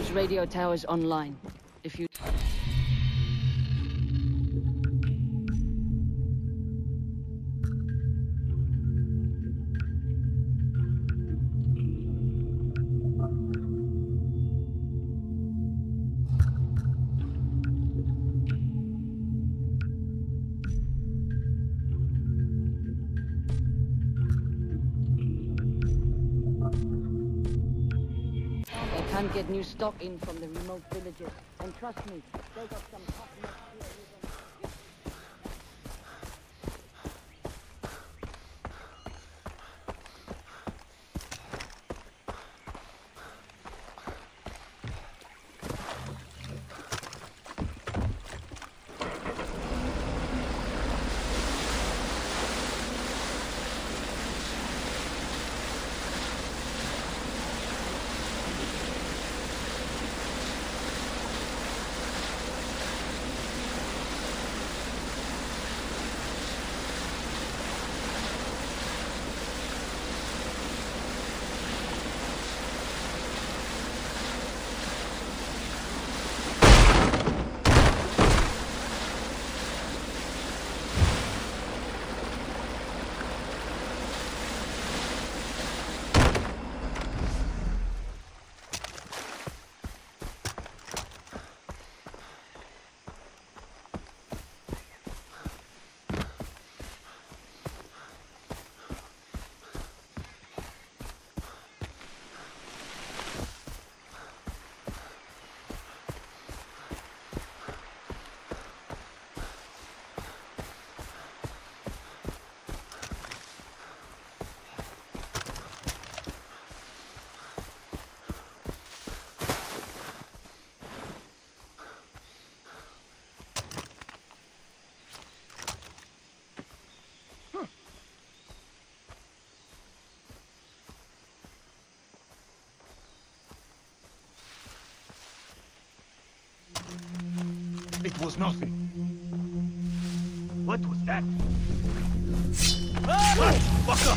Those radio towers online. If you... They can't get new stock in from the remote villages. And trust me, they got some top-notch It was nothing. What was that? Fuck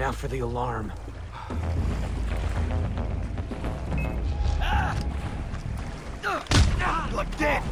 Now for the alarm. Like dead!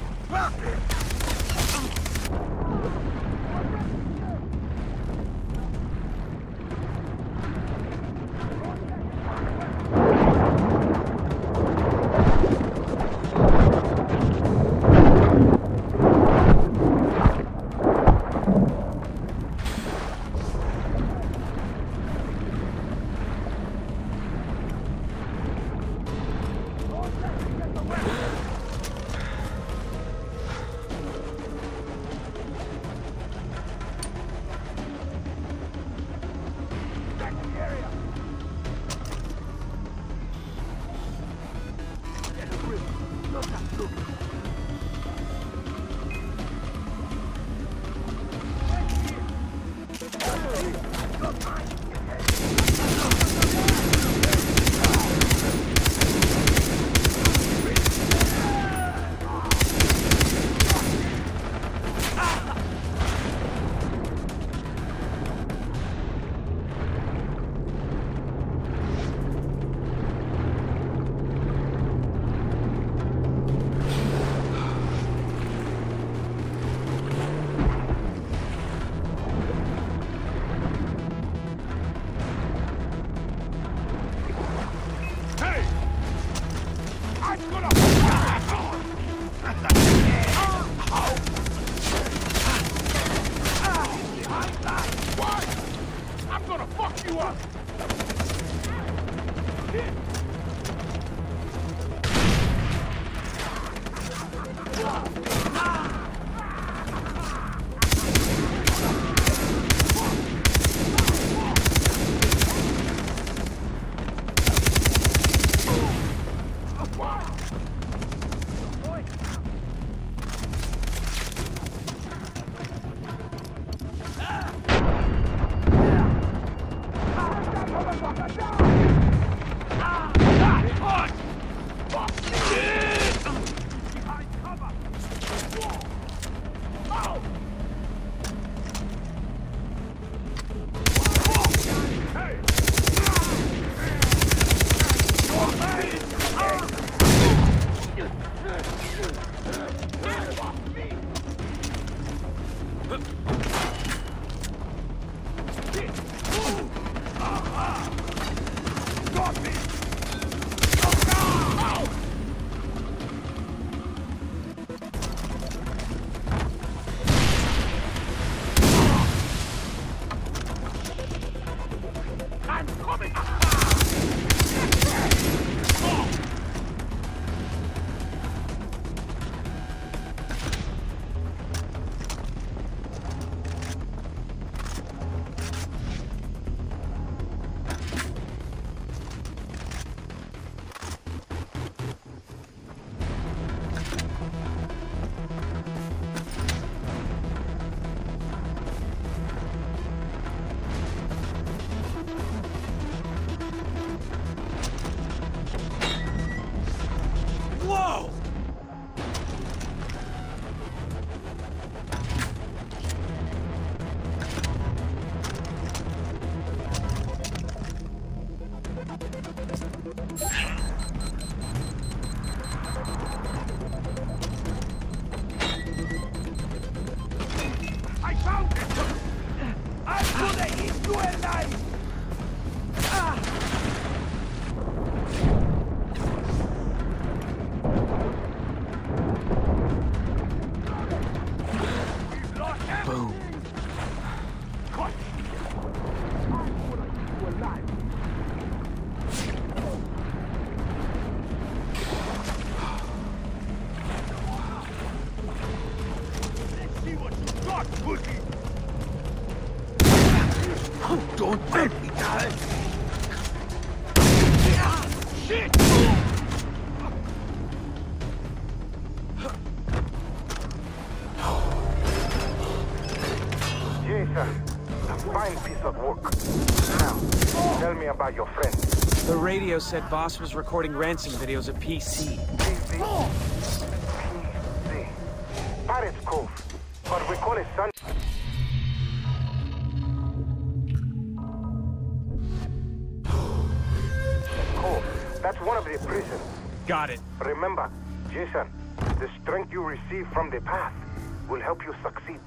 Don't let me die! Shit! Jason, a fine piece of work. Now, tell me about your friend. The radio said Boss was recording ransom videos at PC. PC? PC. Pirates Cove. But we call it Sun. That's one of the prisons. Got it. Remember, Jason, the strength you receive from the path will help you succeed.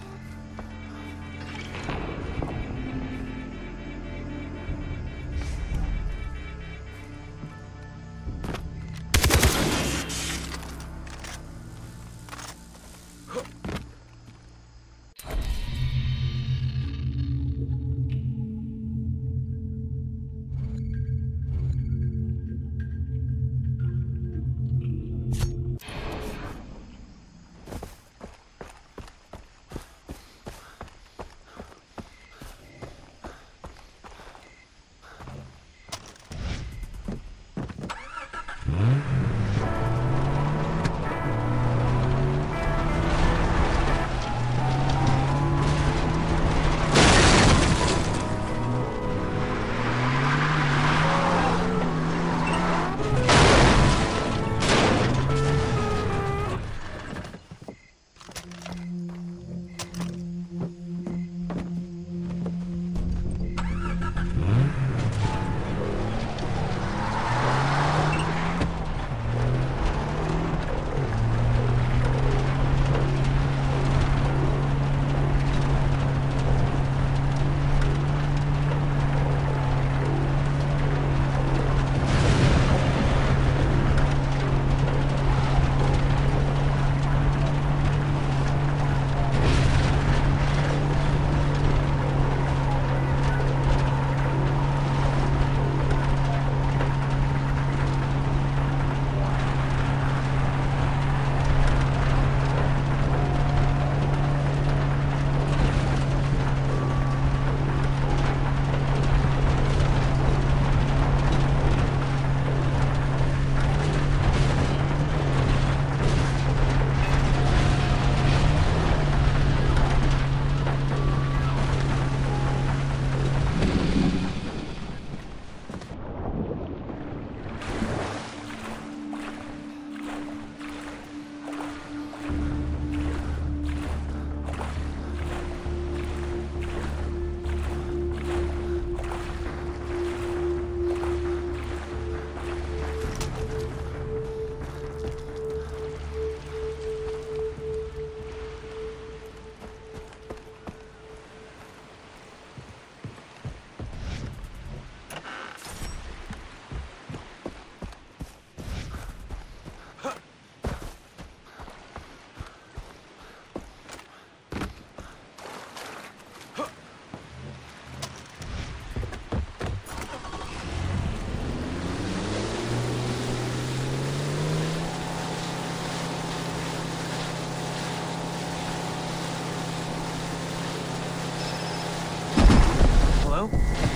Hello?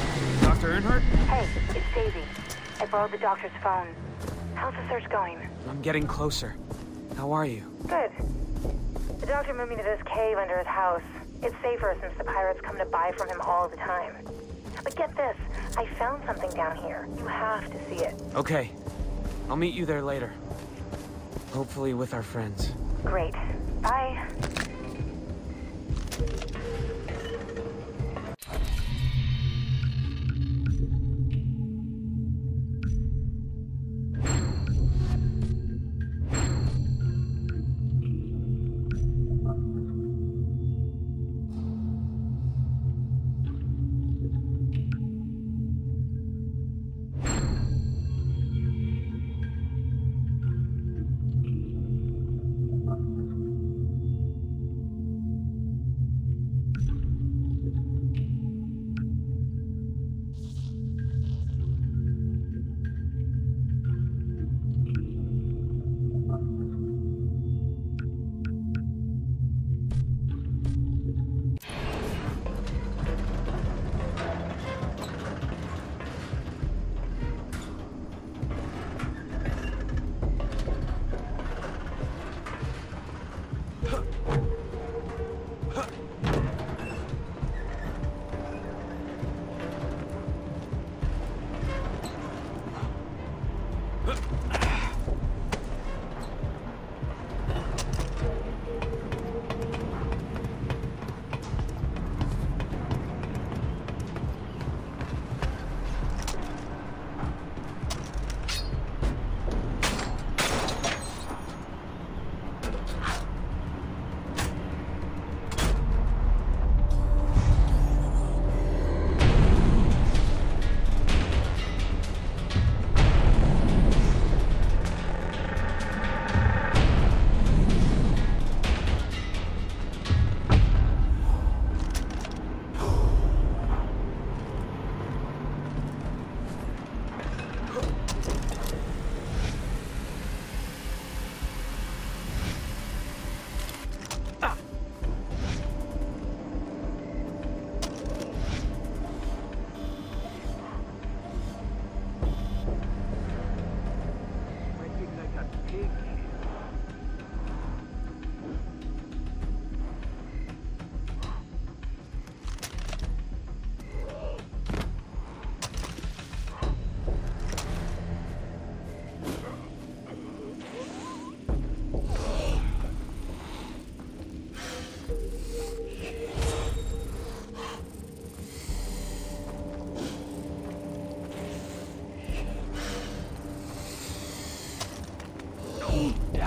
Dr. Earnhardt? Hey, it's Daisy. I borrowed the doctor's phone. How's the search going? I'm getting closer. How are you? Good. The doctor moved me to this cave under his house. It's safer since the pirates come to buy from him all the time. But get this, I found something down here. You have to see it. Okay. I'll meet you there later. Hopefully with our friends. Great. Bye.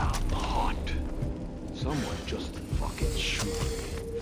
Hot. Someone just fucking shoot me.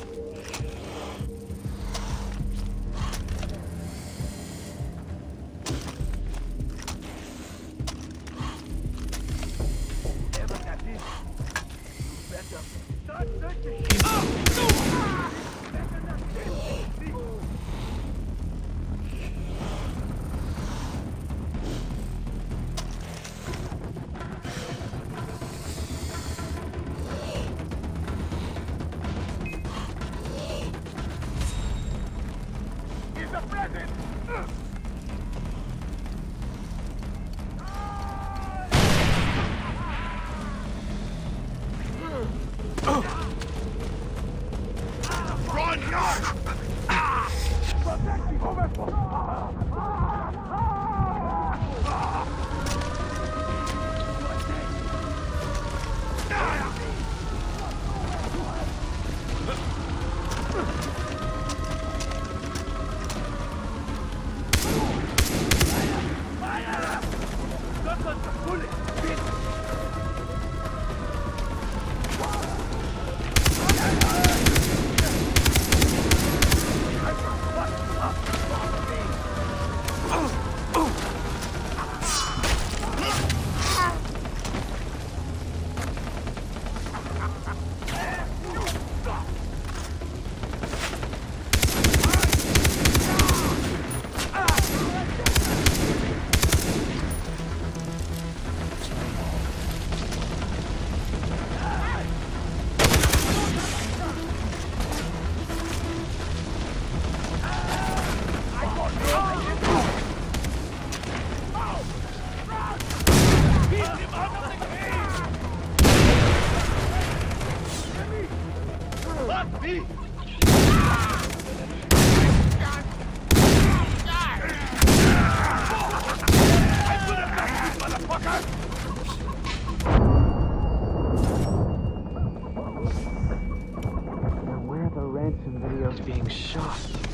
Where are the ransom videos being shot?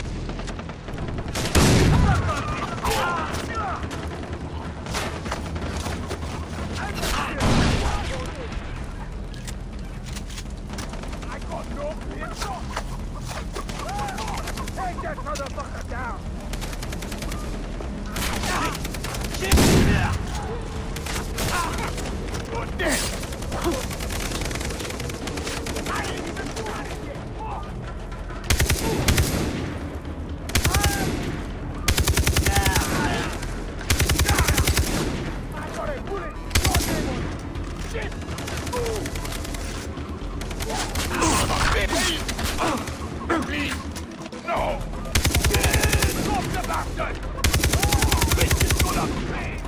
Take that motherfucker down! You're dead! No! Stop the bastard! This is gonna pay!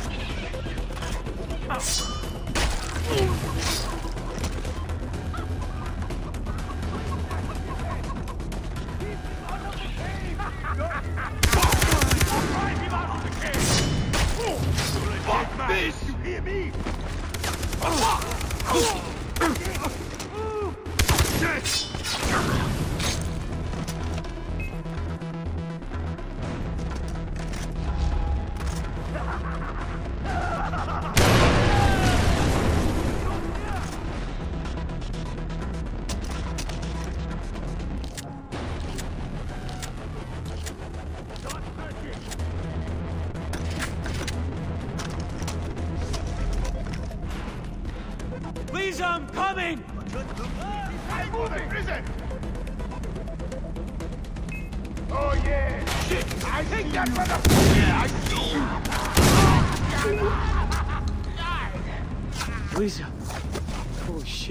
Fuck this! You hear me? Please, I'm coming! I'm moving! Prison! Oh yeah! Shit! I think that motherfucker! Yeah, I see you! Lisa. Holy shit.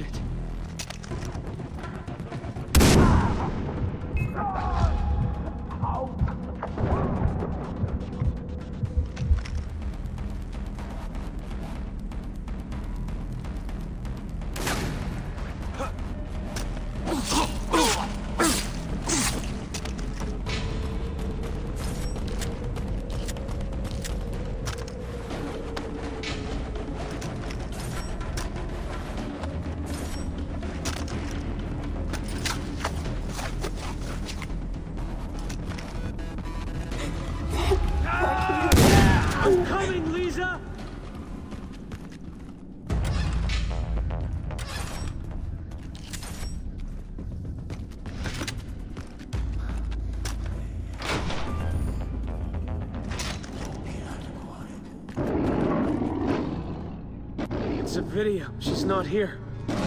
video. She's not here.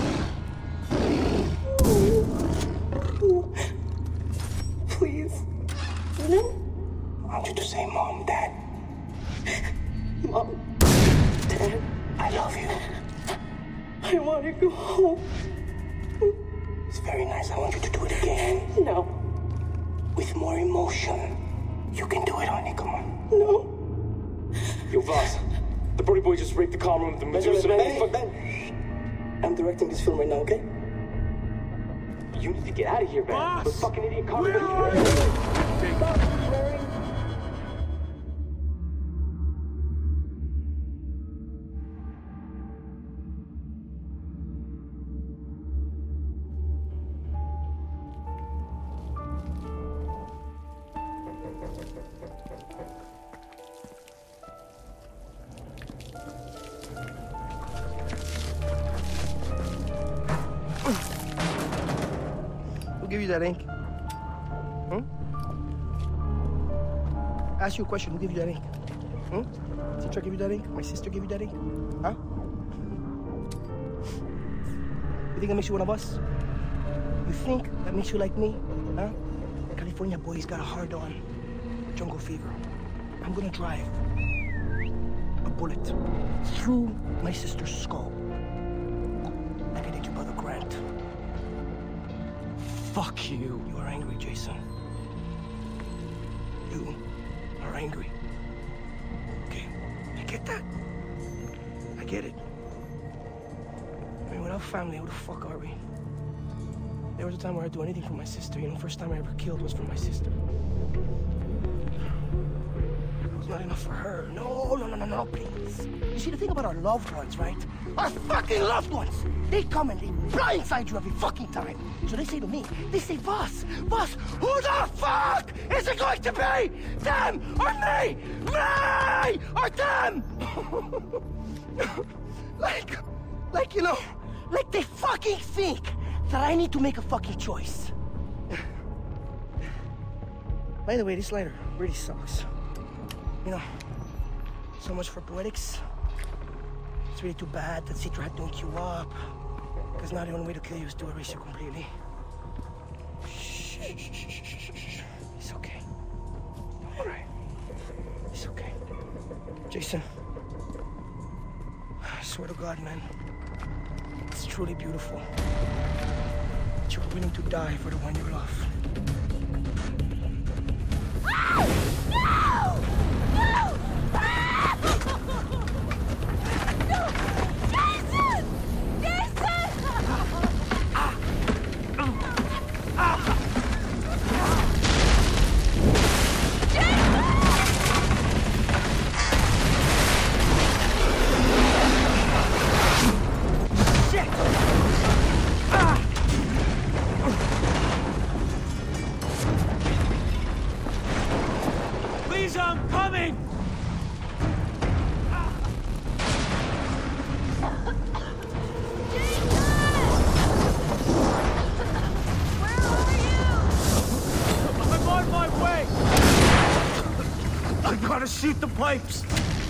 Please. I want you to say Mom, Dad. Mom, Dad, I love you. I want to go home. It's very nice. I want you to do it again. No. With more emotion. You can do it, honey. Come on. No. Yo, Voss. The Brody boy just raped the comm room of the Medusa. Ben. I'm directing this film right now, okay? You need to get out of here, man. The fucking idiot comm Give you that ink? Ask you a question. Who gave you that ink? Teacher gave you that ink? My sister gave you that ink? Huh? You think that makes you one of us? You think that makes you like me? Huh? California boy's got a hard on. Jungle fever. I'm gonna drive a bullet through my sister's skull. Like I did your brother Grant. Fuck you. You are angry, Jason. You are angry. Okay, I get that. I get it. I mean, without family, who the fuck are we? There was a time where I'd do anything for my sister. You know, first time I ever killed was for my sister. It was not enough for her. No, please. You see, the thing about our loved ones, right? Our fucking loved ones! They come and they blindside you every fucking time. So they say to me, they say, Voss, who the fuck is it going to be? Them or me? Me or them? like, you know, like they fucking think that I need to make a fucking choice. By the way, this lighter really sucks. You know, so much for poetics. It's really too bad that Citra had to wake you up. Because now the only way to kill you is to erase you completely. Shh. It's okay. Don't worry. It's okay. Jason, I swear to God, man, it's truly beautiful that you're willing to die for the one you love. No! No! Jason! Please, I'm coming! Gotta shoot the pipes!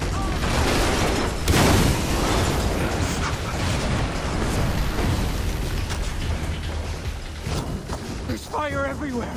There's fire everywhere!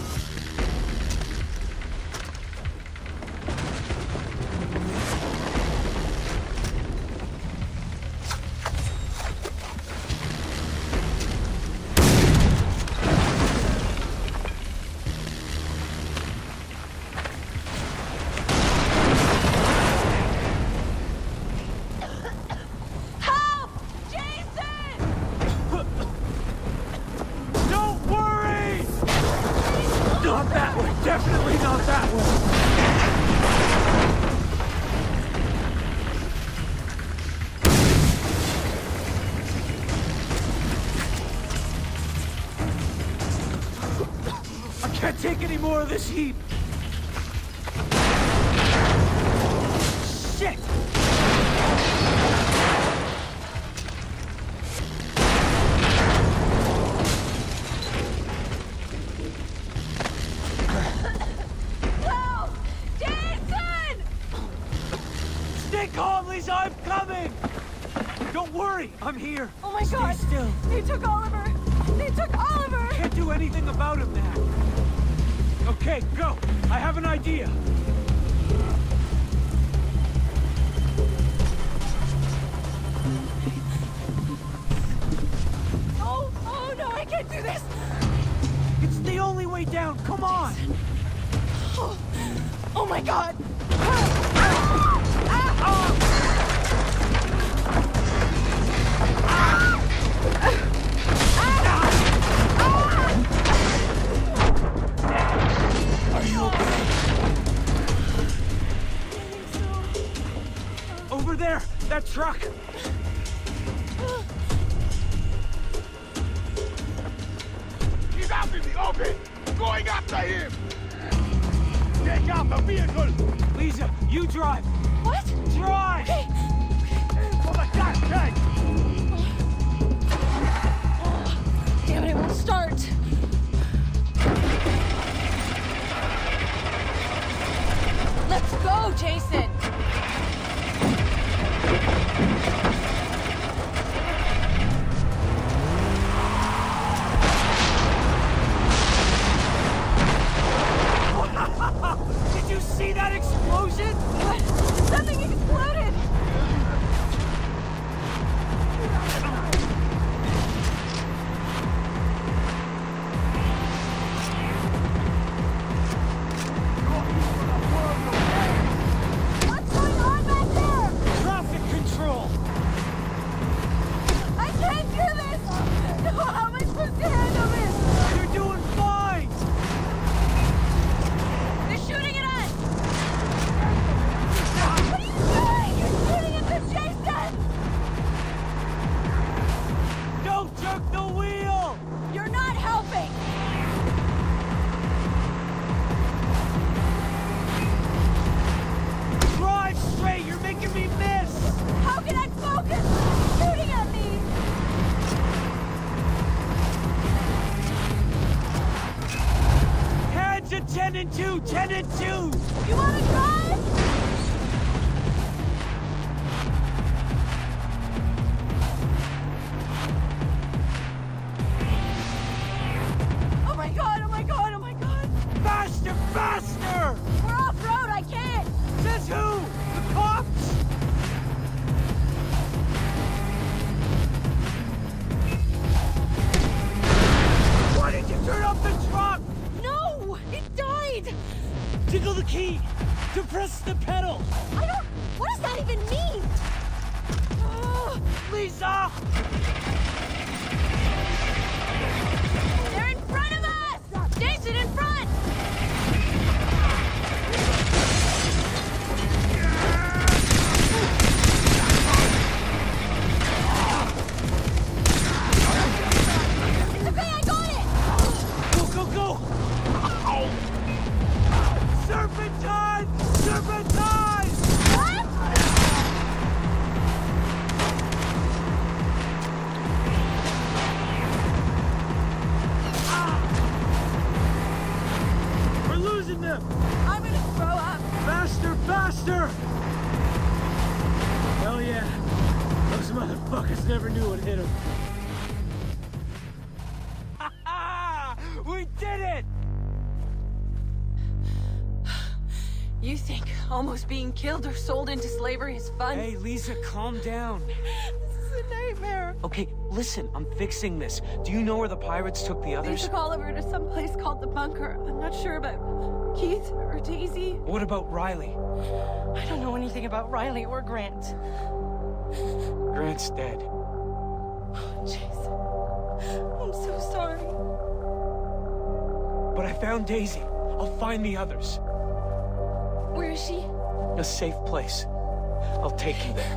Definitely not that one! I can't take any more of this heat! Shit! Stay calm, Lisa, I'm coming! Don't worry! hurry! I'm here! Oh my God! Stay still! They took Oliver! They took Oliver! Can't do anything about him now! Okay, go! I have an idea! Oh no, I can't do this! It's the only way down, come on! Oh my God! Are you okay? Over there! That truck! He's out in the open! Going after him! Take out the vehicle! Lisa, you drive! What? Drive! Okay. For the gas tank! Damn it, it won't start. Let's go, Jason! Did you see that explosion? What? Something exploded! What's going on back there? Traffic control! I can't do this! No, how am I supposed to handle this? You're doing fine! They're shooting at us! What are you doing? You're shooting at the Jason! Don't jerk the wheel! You're not helping! Drive straight! You're making me miss! How can I focus? They're shooting at me! Hands at 10 and 2! 10 and 2! You wanna drive? Oh my God, oh my God, oh my God! Faster! Faster! We're off-road, I can't! Says who? The cops? Why did you turn off the truck? No! It died! Jiggle the key! Depress the pedal! I don't... What does that even mean? Lisa! They're in front of us! Jason, in front! It's okay, I got it! Go, go, go! Serpentine! Serpentine! What? We're losing them! I'm gonna throw up. Faster, faster! Hell yeah. Those motherfuckers never knew what hit them. We did it! You think almost being killed or sold into slavery is fun? Hey, Lisa, calm down. This is a nightmare. Okay, listen, I'm fixing this. Do you know where the pirates took the They others? took Oliver to some place called the Bunker. I'm not sure about Keith or Daisy. What about Riley? I don't know anything about Riley or Grant. Grant's dead. Jason, I'm so sorry. But I found Daisy. I'll find the others. Where is she? A safe place. I'll take you there.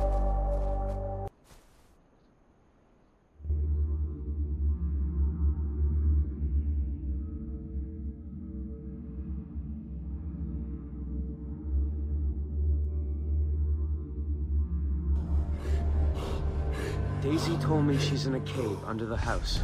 Daisy told me she's in a cave under the house.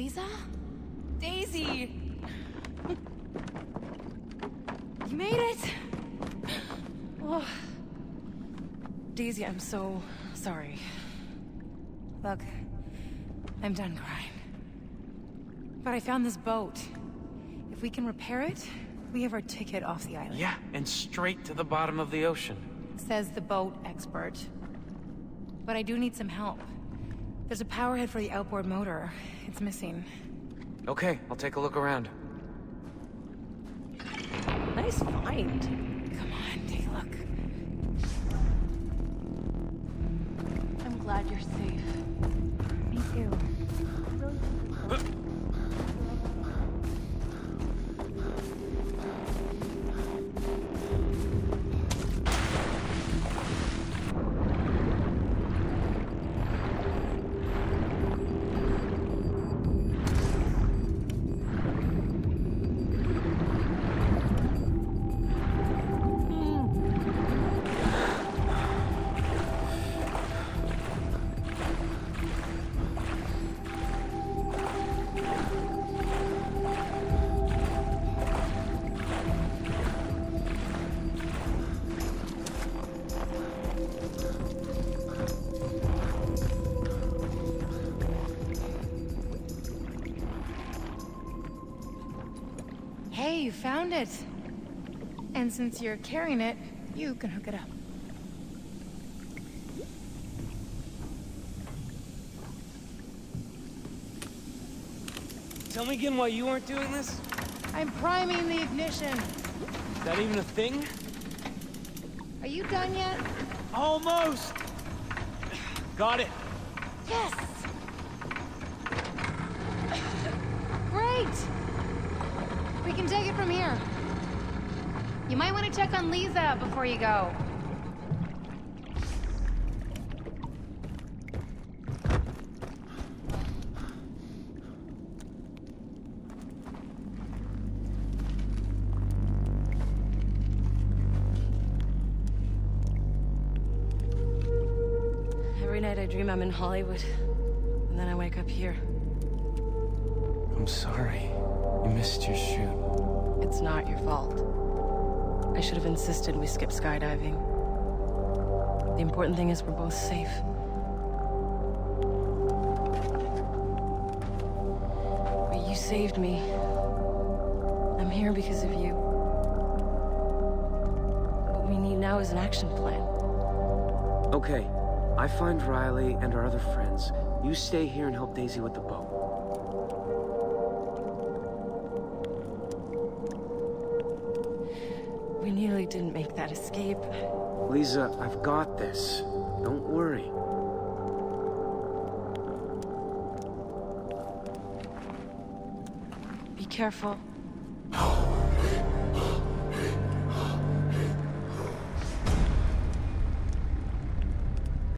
Liza? Daisy! You made it! Oh. Daisy, I'm so sorry. Look, I'm done crying. But I found this boat. If we can repair it, we have our ticket off the island. Yeah, and straight to the bottom of the ocean. Says the boat expert. But I do need some help. There's a power head for the outboard motor. It's missing. Okay, I'll take a look around. Nice find. Come on, take a look. I'm glad you're safe. Me too. Hey, you found it. And since you're carrying it, you can hook it up. Tell me again why you aren't doing this? I'm priming the ignition. Is that even a thing? Are you done yet? Almost! Got it. Yes! Great! We can take it from here. You might want to check on Liza before you go. Every night I dream I'm in Hollywood, and then I wake up here. I'm sorry. You missed your shoot. It's not your fault. I should have insisted we skip skydiving. The important thing is we're both safe. But you saved me. I'm here because of you. What we need now is an action plan. Okay, I find Riley and our other friends. You stay here and help Daisy with the boat. We nearly didn't make that escape. Liza, I've got this. Don't worry. Be careful.